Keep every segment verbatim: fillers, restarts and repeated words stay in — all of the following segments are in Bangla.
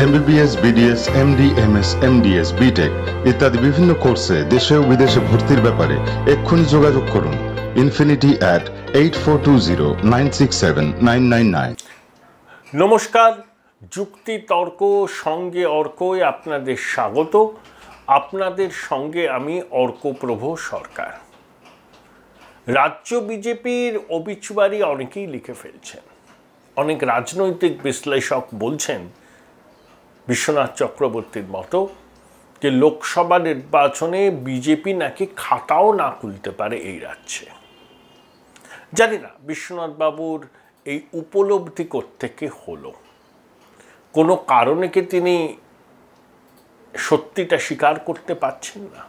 MBBS, BDS, MD, MS, MDS, BTech ইত্যাদি বিভিন্ন কোর্সে দেশে ও বিদেশে ভর্তির ব্যাপারে এক্ষুনি যোগাযোগ করুন infinity at eight four two zero nine six seven nine nine nine. নমস্কার, যুক্তি তর্ক সঙ্গে অর্কয় আপনাদের স্বাগত। আপনাদের সঙ্গে আমি অর্কপ্রভ সরকার। রাজ্য বিজেপির অবিচুয়ারি অনেকেই লিখে ফেলছেন। অনেক রাজনৈতিক বিশ্লেষক বলছেন বিশ্বনাথ চক্রবর্তীর মতো যে লোকসভা নির্বাচনে বিজেপি নাকি খাতাও না খুলতে পারে এই রাজ্যে। জানি না বিশ্বনাথ বাবুর এই উপলব্ধি কোত্থেকে হলো, কোনো কারণে কি তিনি সত্যিটা স্বীকার করতে পারছেন না?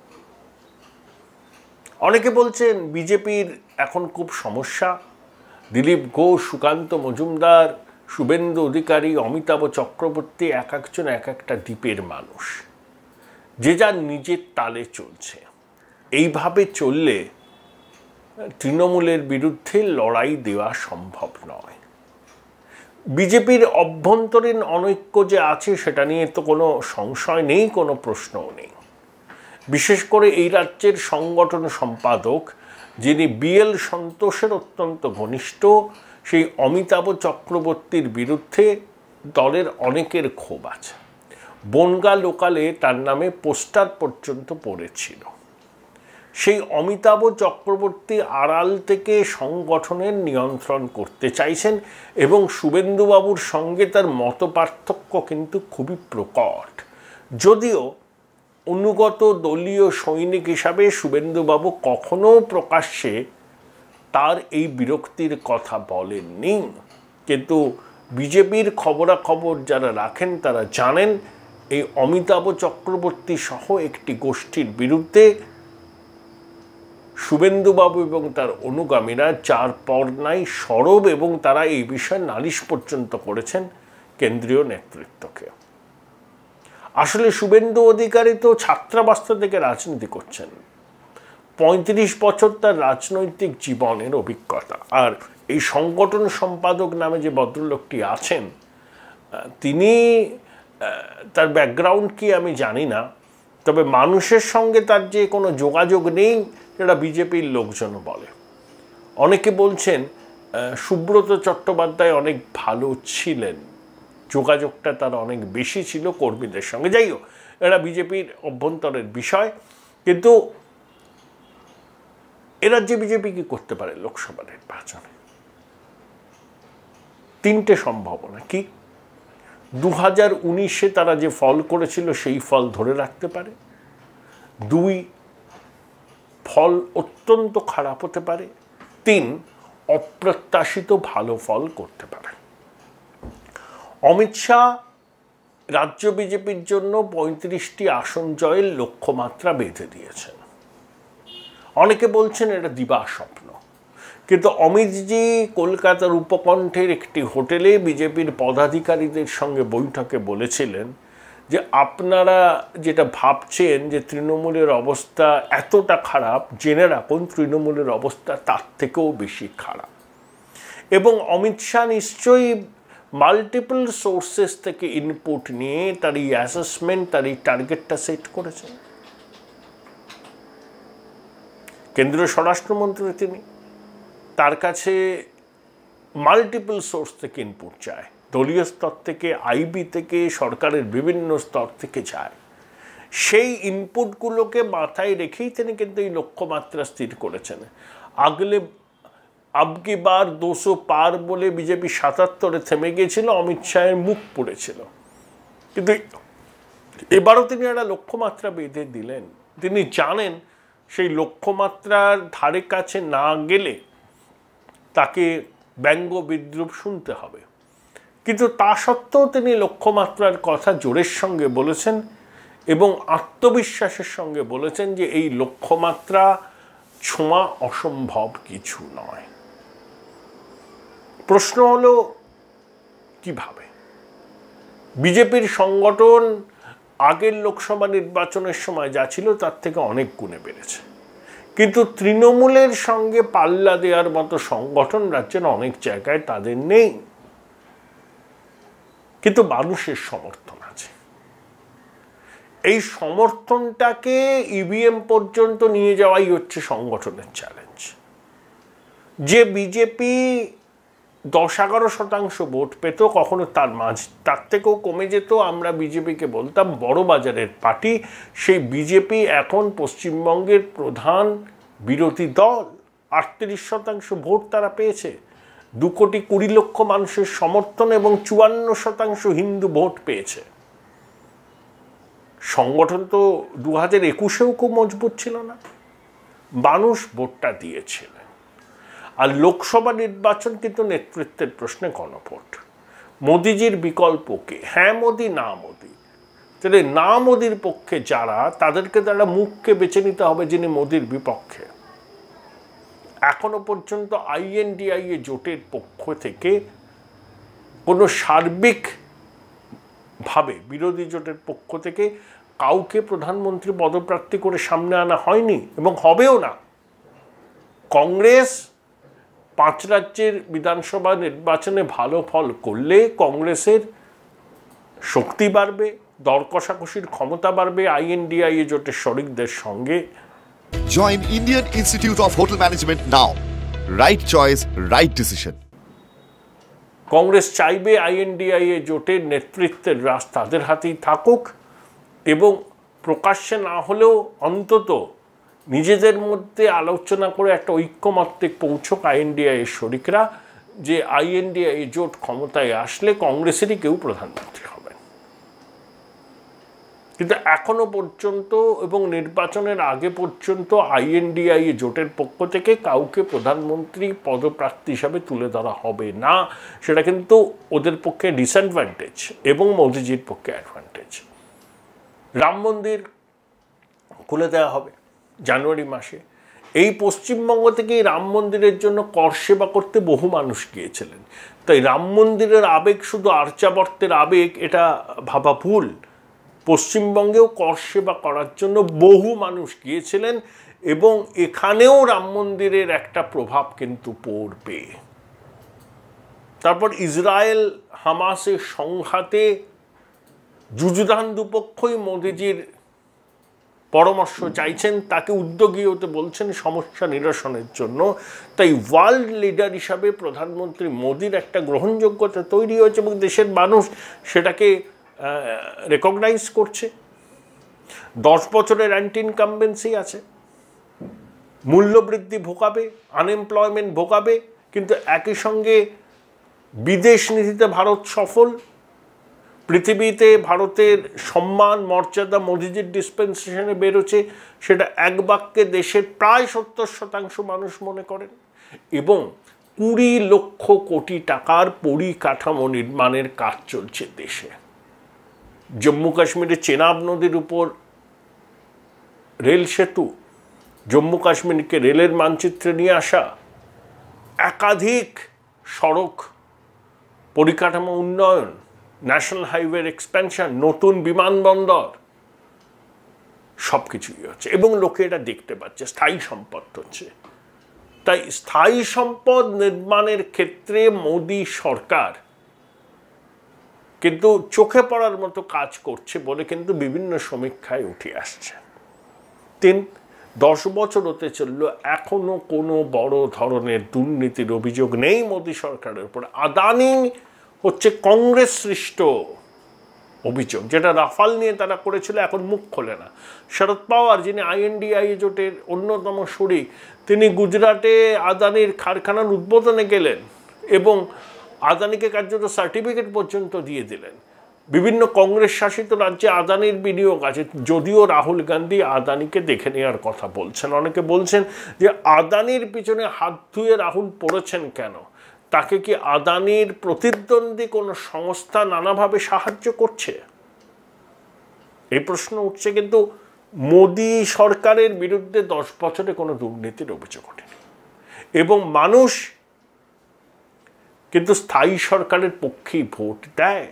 অনেকে বলছেন বিজেপির এখন খুব সমস্যা। দিলীপ ঘোষ, সুকান্ত মজুমদার, শুভেন্দু অধিকারী, অমিতাভ চক্রবর্তী এক একজন এক একটা দ্বীপের মানুষ, যে যার নিজের তালে চলছে। এইভাবে চললে তৃণমূলের বিরুদ্ধে লড়াই দেওয়া সম্ভব নয়। বিজেপির অভ্যন্তরীণ অনৈক্য যে আছে সেটা নিয়ে তো কোনো সংশয় নেই, কোনো প্রশ্নও নেই। বিশেষ করে এই রাজ্যের সংগঠন সম্পাদক, যিনি বিএল সন্তোষের অত্যন্ত ঘনিষ্ঠ, সেই অমিতাভ চক্রবর্তীর বিরুদ্ধে দলের অনেকের ক্ষোভ আছে। বনগা লোকালে তার নামে পোস্টার পর্যন্ত পড়েছিল। সেই অমিতাভ চক্রবর্তী আড়াল থেকে সংগঠনের নিয়ন্ত্রণ করতে চাইছেন এবং শুভেন্দুবাবুর সঙ্গে তার মত পার্থক্য কিন্তু খুবই প্রকট। যদিও অনুগত দলীয় সৈনিক হিসাবে শুভেন্দুবাবু কখনো প্রকাশ্যে তার এই বিরক্তির কথা বলেননি, কিন্তু বিজেপির খবরাখবর যারা রাখেন তারা জানেন এই অমিতাভ চক্রবর্তী সহ একটি গোষ্ঠীর বিরুদ্ধে শুভেন্দুবাবু এবং তার অনুগামীরা যার পর নাই সরব, এবং তারা এই বিষয়ে নালিশ পর্যন্ত করেছেন কেন্দ্রীয় নেতৃত্বকে। আসলে শুভেন্দু অধিকারী তো ছাত্রাবস্থা থেকে রাজনীতি করছেন, পঁয়ত্রিশ বছর তার রাজনৈতিক জীবনের অভিজ্ঞতা। আর এই সংগঠন সম্পাদক নামে যে ভদ্রলোকটি আছেন, তিনি তার ব্যাকগ্রাউন্ড কি আমি জানি না, তবে মানুষের সঙ্গে তার যে কোনো যোগাযোগ নেই সেটা বিজেপির লোকজন বলে। অনেকে বলছেন সুব্রত চট্টোপাধ্যায় অনেক ভালো ছিলেন, যোগাযোগটা তার অনেক বেশি ছিল কর্মীদের সঙ্গে। যাই হোক, এটা বিজেপির অভ্যন্তরের বিষয়। কিন্তু এ রাজ্যে বিজেপি কি করতে পারে লোকসভা নির্বাচনে? তিনটে সম্ভাবনা। কি? দু হাজার উনিশে তারা যে ফল করেছিল সেই ফল ধরে রাখতে পারে। দুই, ফল অত্যন্ত খারাপ হতে পারে। তিন, অপ্রত্যাশিত ভালো ফল করতে পারে। অমিত শাহ রাজ্য বিজেপির জন্য পঁয়ত্রিশটি আসন জয়ের লক্ষ্যমাত্রা বেঁধে দিয়েছেন। অনেকে বলছেন এটা দিবা স্বপ্ন, কিন্তু অমিতজি কলকাতার উপকণ্ঠের একটি হোটেলে বিজেপির পদাধিকারীদের সঙ্গে বৈঠকে বলেছিলেন যে আপনারা যেটা ভাবছেন যে তৃণমূলের অবস্থা এতটা খারাপ, জেনে রাখুন তৃণমূলের অবস্থা তার থেকেও বেশি খারাপ। এবং অমিত শাহ নিশ্চয়ই মাল্টিপল সোর্সেস থেকে ইনপুট নিয়ে তার এই অ্যাসেসমেন্ট, তার এই টার্গেটটা সেট করেছেন। কেন্দ্রীয় স্বরাষ্ট্রমন্ত্রী তিনি, তার কাছে মাল্টিপল সোর্স থেকে ইনপুট চায়, দলীয় স্তর থেকে, আইবি থেকে, সরকারের বিভিন্ন স্তর থেকে যায়। সেই ইনপুটগুলোকে মাথায় রেখেই তিনি কিন্তু এই লক্ষ্যমাত্রা স্থির করেছেন। আগলে আবকি বার দুশো পার বলে বিজেপি সাতাত্তরে থেমে গিয়েছিল, অমিত শাহের মুখ পড়েছিল। কিন্তু এবারও তিনি একটা লক্ষ্যমাত্রা বেঁধে দিলেন। তিনি জানেন সেই লক্ষ্যমাত্রার ধারে কাছে না গেলে তাকে ব্যঙ্গ বিদ্রুপ শুনতে হবে। কিন্তু তা সত্ত্বেও তিনি লক্ষ্যমাত্রার কথা জোরের সঙ্গে বলেছেন এবং আত্মবিশ্বাসের সঙ্গে বলেছেন যে এই লক্ষ্যমাত্রা ছোঁয়া অসম্ভব কিছু নয়। প্রশ্ন হলো কিভাবে? বিজেপির সংগঠন আগের লোকসভা নির্বাচনের সময় যা ছিল তার থেকে অনেক গুণে বেড়েছে, কিন্তু তৃণমূলের সঙ্গে পাল্লা দেওয়ার মতো সংগঠন রাজ্যের অনেক জায়গায় তাদের নেই। কিন্তু মানুষের সমর্থন আছে। এই সমর্থনটাকে ইভিএম পর্যন্ত নিয়ে যাওয়াই হচ্ছে সংগঠনের চ্যালেঞ্জ। যে বিজেপি দশ এগারো শতাংশ ভোট পেত, কখনো তার মাঝ তার থেকেও কমে যেত, আমরা বিজেপিকে বলতাম বড় বাজারের পার্টি, সেই বিজেপি এখন পশ্চিমবঙ্গের প্রধান বিরোধী দল। আটত্রিশ শতাংশ ভোট তারা পেয়েছে, দু কোটি কুড়ি লক্ষ মানুষের সমর্থন এবং চুয়ান্ন শতাংশ হিন্দু ভোট পেয়েছে। সংগঠন তো দু হাজার একুশেও খুব মজবুত ছিল না, মানুষ ভোটটা দিয়েছিলেন। আর লোকসভা নির্বাচন কিন্তু নেতৃত্বের প্রশ্নে গণভোট। মোদিজির বিকল্প কে? হ্যাঁ মোদি, না মোদি। তাহলে না মোদির পক্ষে যারা, তাদেরকে তারা মুখকে বেছে নিতে হবে যিনি মোদির বিপক্ষে। এখনো পর্যন্ত আইএনডিআইএ জোটের পক্ষ থেকে কোনো সার্বিক ভাবে বিরোধী জোটের পক্ষ থেকে কাউকে প্রধানমন্ত্রী পদপ্রার্থী করে সামনে আনা হয়নি এবং হবেও না। কংগ্রেস পাঁচ রাজ্যের বিধানসভা নির্বাচনে ভালো ফল করলে কংগ্রেসের শক্তি বাড়বে, দর কষাকষির ক্ষমতা বাড়বে আইএনডিআইএ জোটের শরিকদের সঙ্গে। Join Indian Institute of Hotel Management now. Right choice, right decision. Congress চাইবে আইএনডিআইএ জোটের নেতৃত্বের রাজ তাদের হাতেই থাকুক এবং প্রকাশ্যে না হলেও অন্তত নিজেদের মধ্যে আলোচনা করে একটা ঐক্যমত্যে পৌঁছক আইএনডিআইএ শরিকরা যে আইএনডিআইএ জোট ক্ষমতায় আসলে কংগ্রেসেরই কেউ প্রধানমন্ত্রী হবেন। কিন্তু এখনো পর্যন্ত এবং নির্বাচনের আগে পর্যন্ত আইএনডিআইএ জোটের পক্ষ থেকে কাউকে প্রধানমন্ত্রী পদপ্রার্থী হিসাবে তুলে ধরা হবে না। সেটা কিন্তু ওদের পক্ষে ডিসঅ্যাডভান্টেজ এবং মোদিজির পক্ষে অ্যাডভান্টেজ। রাম মন্দির খুলে দেওয়া হবে জানুয়ারি মাসে। এই পশ্চিমবঙ্গ থেকেই রাম মন্দিরের জন্য কর সেবা করতে বহু মানুষ গিয়েছিলেন। তাই রাম মন্দিরের আবেগ শুধু আর্যাবর্তের আবেগ এটা ভাবা ভুল। পশ্চিমবঙ্গেও কর সেবা করার জন্য বহু মানুষ গিয়েছিলেন এবং এখানেও রাম মন্দিরের একটা প্রভাব কিন্তু পড়বে। তারপর ইসরায়েল হামাসের সংঘাতে যুযুধান দুপক্ষই মোদিজির পরামর্শ চাইছেন, তাকে উদ্যোগী হতে বলছেন সমস্যা নিরসনের জন্য। তাই ওয়ার্ল্ড লিডার হিসাবে প্রধানমন্ত্রী মোদির একটা গ্রহণযোগ্যতা তৈরি হয়েছে এবং দেশের মানুষ সেটাকে রেকগনাইজ করছে। দশ বছরের অ্যান্টি ইনকামবেন্সি আছে, মূল্যবৃদ্ধি ভোগাবে, আনএমপ্লয়মেন্ট ভোগাবে, কিন্তু একই সঙ্গে বিদেশ নীতিতে ভারত সফল। পৃথিবীতে ভারতের সম্মান মর্যাদা মোদিজির ডিসপেন্সেশনে বেরোচ্ছে, সেটা এক বাক্যে দেশের প্রায় সত্তর শতাংশ মানুষ মনে করেন। এবং কুড়ি লক্ষ কোটি টাকার পরিকাঠামো নির্মাণের কাজ চলছে দেশে। জম্মু কাশ্মীরে চেনাব নদীর উপর রেল সেতু, জম্মু কাশ্মীরকে রেলের মানচিত্রে নিয়ে আসা, একাধিক সড়ক পরিকাঠামো উন্নয়ন, ন্যাশনাল হাইওয়ের এক্সপ্যানশন, নতুন বিমানবন্দর, সব কিছুই হচ্ছে এবং লোকে এটা দেখতে পাচ্ছে, স্থায়ী সম্পদ হচ্ছে। তাই স্থায়ী সম্পদ নির্মাণের ক্ষেত্রে মোদি সরকার কিন্তু চোখে পড়ার মতো কাজ করছে বলে কিন্তু বিভিন্ন সমীক্ষায় উঠে আসছে। তিন দশ বছর হতে চলল, এখনো কোনো বড় ধরনের দুর্নীতির অভিযোগ নেই মোদি সরকারের উপর। আদানি হচ্ছে কংগ্রেস সৃষ্ট অভিযোগ, যেটা রাফাল নিয়ে তারা করেছিল, এখন মুখ খোলে না। শরদ পাওয়ার, যিনি আইএনডিআইএ জোটের অন্যতম শরিক, তিনি গুজরাটে আদানির কারখানার উদ্বোধনে গেলেন এবং আদানিকে কার্যত সার্টিফিকেট পর্যন্ত দিয়ে দিলেন। বিভিন্ন কংগ্রেস শাসিত রাজ্যে আদানির বিনিয়োগ আছে, যদিও রাহুল গান্ধী আদানিকে দেখে নেওয়ার কথা বলছেন। অনেকে বলছেন যে আদানির পিছনে হাত ধুয়ে রাহুল পড়েছেন কেন? তাকে কি আদানির প্রতিদ্বন্দ্বী কোনো সংস্থা নানাভাবে সাহায্য করছে? এই প্রশ্ন উঠছে। কিন্তু মোদি সরকারের বিরুদ্ধে দশ বছরে কোনো দুর্নীতির অভিযোগ ওঠেনি এবং মানুষ কিন্তু স্থায়ী সরকারের পক্ষেই ভোট দেয়।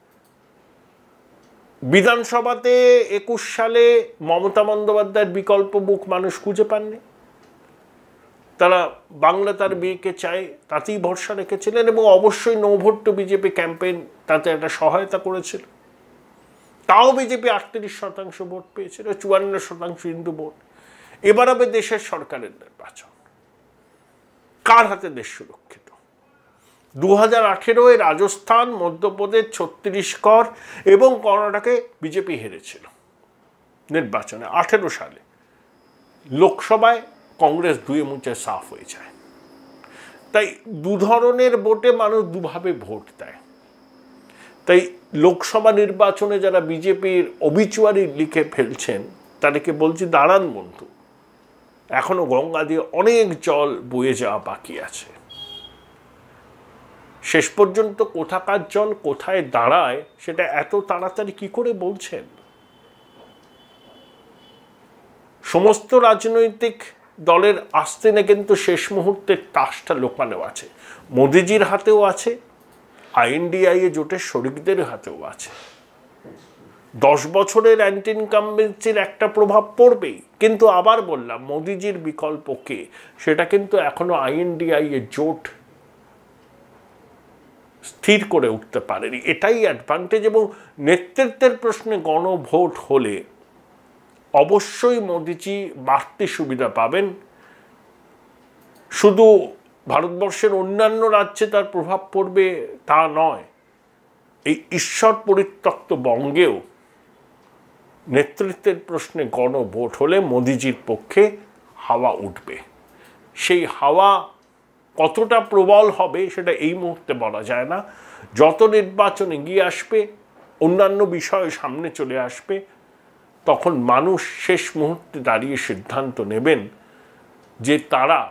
বিধানসভাতে একুশ সালে মমতা বন্দ্যোপাধ্যায়ের বিকল্প মুখ মানুষ খুঁজে পাননি। তারা বাংলা তার মেয়েকে চায় তাতেই ভরসা রেখেছিলেন, এবং অবশ্যই no vote to BJP campaign তাতে একটা সহায়তা করেছিল। তাও বিজেপি আটত্রিশ শতাংশ ভোট পেয়েছিল, চুয়ান্ন শতাংশ হিন্দু ভোট। এবার হবে দেশের সরকারের নির্বাচন, কার হাতে দেশ সুরক্ষিত? দু হাজার আঠেরোয় রাজস্থান, মধ্যপ্রদেশ, ছত্তিশগড় এবং কর্ণাটকে বিজেপি হেরেছিল নির্বাচনে। আঠেরো সালে লোকসভায় কংগ্রেস দুয়ে মুচে সাফ হয়ে যায়। তাই দু ধরনের ভোটে মানুষ দুভাবে ভোট দেয়। তাই লোকসভা নির্বাচনে যারা বিজেপির অবিচুয়ারি লিখে ফেলছেন তাদেরকে বলছি, দাঁড়ান বন্ধু, এখনো গঙ্গা দিয়ে অনেক জল বয়ে যাওয়া বাকি আছে। শেষ পর্যন্ত কোথাকার জল কোথায় দাঁড়ায় সেটা এত তাড়াতাড়ি কি করে বলছেন? সমস্ত রাজনৈতিক দলের আস্তিনে কিন্তু শেষ মুহূর্তের তাসটা লোকানো আছে। মোদিজির হাতেও আছে, আইএনডিআই এ জোটের শরিকদের হাতেও আছে। দশ বছরের অ্যান্টি ইনকামবেন্সির একটা প্রভাব পড়বেই, কিন্তু আবার বললাম মোদিজির বিকল্প কে সেটা কিন্তু এখনো আইএনডিআই এ জোট স্থির করে উঠতে পারেনি। এটাই অ্যাডভান্টেজ। এবং নেতৃত্বের প্রশ্নে গণভোট হলে অবশ্যই মোদিজি বাড়তি সুবিধা পাবেন। শুধু ভারতবর্ষের অন্যান্য রাজ্যে তার প্রভাব পড়বে তা নয়, এই ঈশ্বর পরিত্যক্ত বঙ্গেও নেতৃত্বের প্রশ্নে গণভোট হলে মোদিজির পক্ষে হাওয়া উঠবে। সেই হাওয়া কতটা প্রবল হবে সেটা এই মুহূর্তে বলা যায় না। যত নির্বাচন এগিয়ে আসবে, অন্যান্য বিষয় সামনে চলে আসবে, তখন মানুষ শেষ মুহূর্তে দাঁড়িয়ে সিদ্ধান্ত নেবেন যে তারা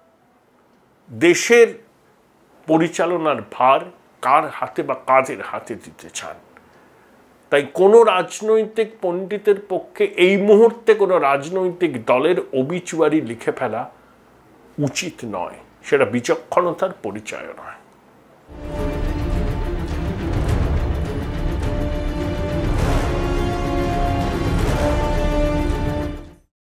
দেশের পরিচালনার ভার কার হাতে বা কাদের হাতে দিতে চান। তাই কোনো রাজনৈতিক পণ্ডিতের পক্ষে এই মুহূর্তে কোনো রাজনৈতিক দলের অবিচুয়ারি লিখে ফেলা উচিত নয়, সেটা বিচক্ষণতার পরিচয় নয়।